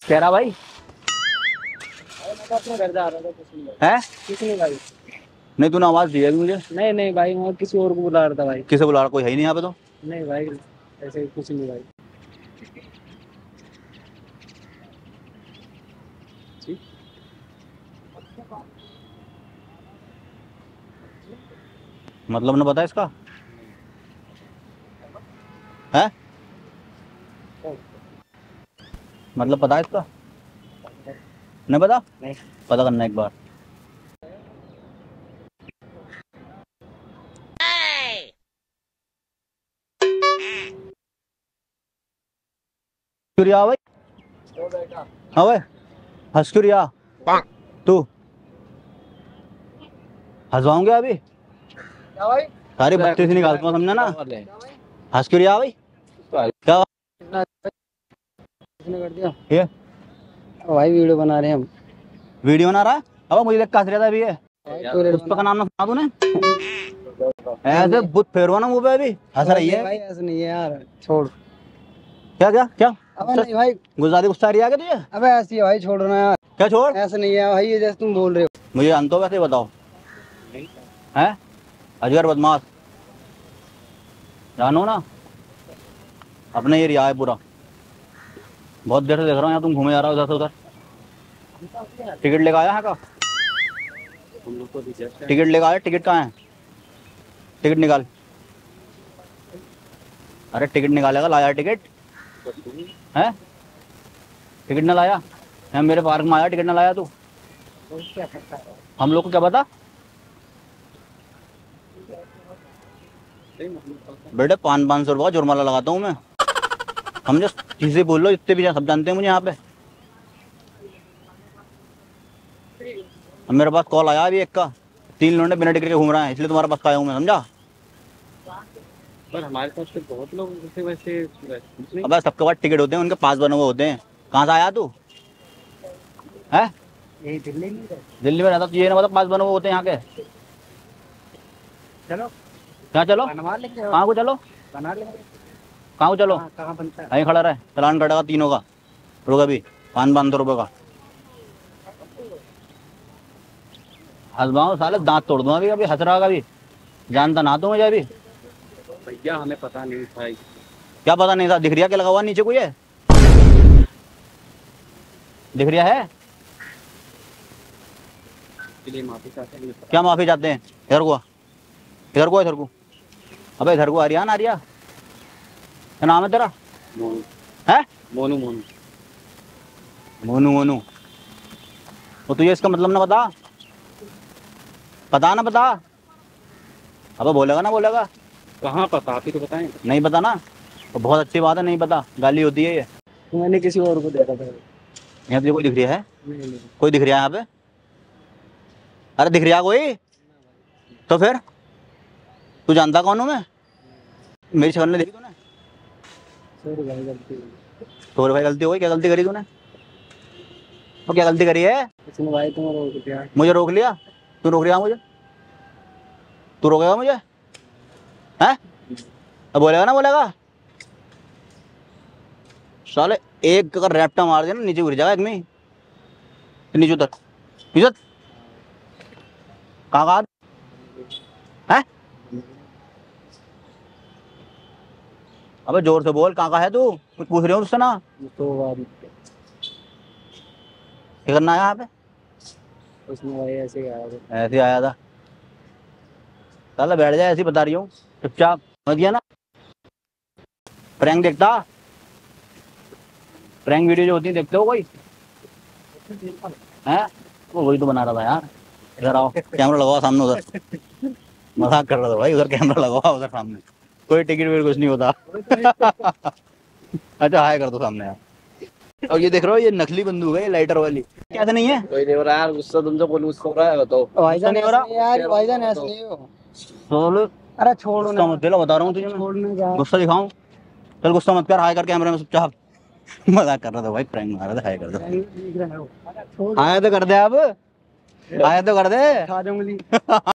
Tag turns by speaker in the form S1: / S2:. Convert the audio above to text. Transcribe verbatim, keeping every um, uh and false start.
S1: कह रहा भाई
S2: अपने घर जा रहा था, कुछ नहीं
S1: है
S2: कुछ नहीं भाई।
S1: नहीं तूने आवाज दी है अभी मुझे।
S2: नहीं नहीं भाई, मैं किसी और को बुला रहा था भाई।
S1: किसे बुला रहा, कोई है ही नहीं यहाँ पे तो।
S2: नहीं भाई, ऐसे कुछ नहीं भाई।
S1: मतलब ना पता है इसका है, मतलब पता है इसका नहीं पता।
S2: नहीं
S1: पता करना एक बार। हस्कुरिया भाई,
S2: तो बेटा
S1: हाँ भाई हस्कुरिया तू हंसवाऊंगे अभी
S2: क्या भाई?
S1: सारी बत्ती से निकाल दूंगा, समझा ना। हस्कुरिया भाई क्या
S2: किसने कर दिया?
S1: ये
S2: भाई वीडियो बना रहे हैं हम।
S1: वीडियो बना रहा है। अब मुझे देख कस रहा था अभी ये
S2: भाई
S1: पुष्पा का नाम ना सुना तूने। ऐसे बुत फेरवा ना मुंह पे अभी हंस रही है।
S2: भाई ऐसा नहीं है यार, छोड़।
S1: क्या क्या क्या
S2: अबे नहीं भाई,
S1: गुजारी गुस्सा आ रही है क्या तुझे।
S2: अबे ऐसी है भाई, छोड़ो ना यार।
S1: क्या छोड़,
S2: ऐसा नहीं है भाई, ये जैसे तुम बोल रहे हो।
S1: मुझे अंतो वैसे बताओ हैं अजगर बदमाश जानो ना, अपने ये रिया है पूरा। बहुत देर से देख रहा हूँ यहाँ तुम घूमे जा रहा हो उधर से उधर। टिकट लेकर आया है का, टिकट लेकर आया, टिकट कहाँ है, टिकट निकाल। अरे टिकट निकालेगा, लाया टिकट है, टिकट ना लाया है, मेरे पार्क में आया टिकट ना लाया तू। हम लोग को क्या पता बेटे, पाँच पाँच सौ रुपया जुर्माना लगाता हूँ मैं। हम जो चीजें बोल लो इतने भी सब जानते हैं मुझे यहाँ पे। अब मेरे पास कॉल आया अभी एक का, तीन लोगों ने बिना टिकट के घूम रहे हैं, इसलिए तुम्हारे पास आया हूँ मैं, समझा।
S2: पर हमारे पास तो बहुत लोग वैसे वैसे
S1: अब सबके पास टिकट होते हैं, उनके पास बने हुए होते हैं। कहाँ से आया तू है,
S2: यही दिल्ली में है।
S1: दिल्ली में रहता तो ये ना मतलब पास बने हुए होते हैं यहाँ के।
S2: चलो
S1: क्या चलो,
S2: बनवा लेंगे,
S1: कहाँ को चलो,
S2: बना लेंगे।
S1: कहाँ को चलो,
S2: कहाँ कहाँ बनता है?
S1: यहीं खड़ा रहे, चलान कटेगा तीनों का। रुक अभी पाँच पाँच सौ रुपये का हंसवाऊँ साले, दांत तोड़ दूंगा अभी। अभी हंस रहा अभी, जानता ना तो मुझे अभी।
S2: भैया हमें पता नहीं था।
S1: क्या पता नहीं था, दिख रिया क्या लगा हुआ नीचे, कोई है दिख रिया है।
S2: इसलिए माफी चाहते हैं।
S1: क्या माफी चाहते हैं, इधर को आ, इधर को आ, इधर को। अबे इधर को, आर्यन आर्या क्या नाम है तेरा,
S2: मोनू
S1: है
S2: मोनू मोनू
S1: मोनू मोनू। तो तुझे इसका मतलब ना बता, पता ना बता। अब बोलेगा ना बोलेगा,
S2: कहाँ पता, आप ही तो बताएं।
S1: नहीं पता ना तो बहुत अच्छी बात है, नहीं पता गाली होती है ये।
S2: मैंने किसी और को देखा था।
S1: यहाँ तुझे कोई दिख रहा है,
S2: नहीं नहीं
S1: कोई दिख रहा है यहाँ पे, अरे दिख रहा कोई तो फिर तू जानता कौन हूँ मैं, मेरी शक्ल नहीं देखी तूने।
S2: सॉरी भाई, गलती हो गई।
S1: तो भाई गलती हो गई, क्या गलती करी तूने, तो क्या गलती करी है।
S2: इसने भाई तुम रोक दिया।
S1: मुझे रोक लिया, तू रोक लिया मुझे, तू रोकेगा मुझे हैं, अब बोलेगा ना बोलेगा। साले एक अगर रैप्टा मार दिया ना नीचे गिर जाएगा एक में, नीचे उतर, नीचे उतर। कहाँ कहाँ है, अबे जोर से बोल, कहाँ कहाँ है तू, कुछ पूछ रहे हो उससे ना।
S2: तो बाद
S1: क्या करना आया यहाँ पे,
S2: उसने भाई ऐसे ही आया था।
S1: ऐसे आया था। साला बैठ जाए, ऐसे ही बता रही हूँ चुपचाप, समझ गया ना। प्रैंक देखता, प्रैंक वीडियो जो होती है देखते हो कोई है, वो वही तो बना रहा था यार। इधर आओ, कैमरा लगाओ सामने, उधर मजाक कर रहा था भाई, उधर कैमरा लगाओ उधर सामने, कोई टिकट विकट कुछ नहीं होता। अच्छा हाय कर दो सामने यार। और ये देख रहे हो, ये नकली बंदूक है, ये लाइटर वाली, कैसे नहीं है।
S2: कोई नहीं हो रहा यार, गुस्सा तुमसे कौन गुस्सा हो रहा है बताओ।
S1: भाईजान नहीं हो रहा
S2: यार, भाईजान ऐसे नहीं हो।
S1: सोलो,
S2: अरे छोड़ो
S1: गुस्सा
S2: ना,
S1: मत दिला, बता रहा हूँ तुझे,
S2: छोड़ने जा।
S1: गुस्सा दिखाऊं, चल गुस्सा मत कर, हाय कर कैमरे में चुपचाप। मजाक कर रहा था भाई, प्रैंक मार रहा था, हाय कर दो, हाय तो कर दे, अब हाय तो कर दे।
S2: खा जाऊंगी।